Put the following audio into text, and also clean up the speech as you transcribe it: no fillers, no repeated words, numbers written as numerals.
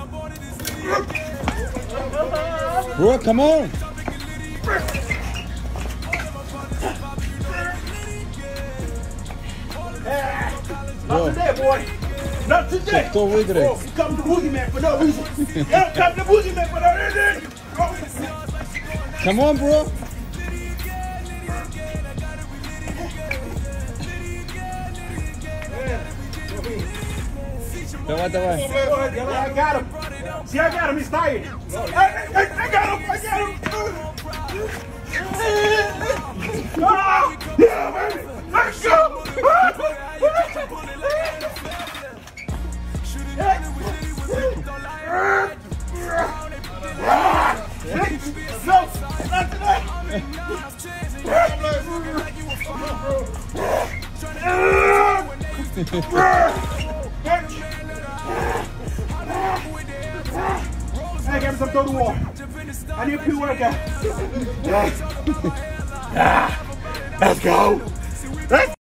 Bro, come on. Not today, boy. Not today. So with it. Oh, you come to Boogeyman for no reason. You don't come to Boogeyman for no reason. Come on, bro. Давай, давай. I got him. See, I got him. He's tired. I got him. I got him. Ah, yeah, baby. Let's go. No, not today. Hey, get me some total water. I need a pre-workout. Let's go.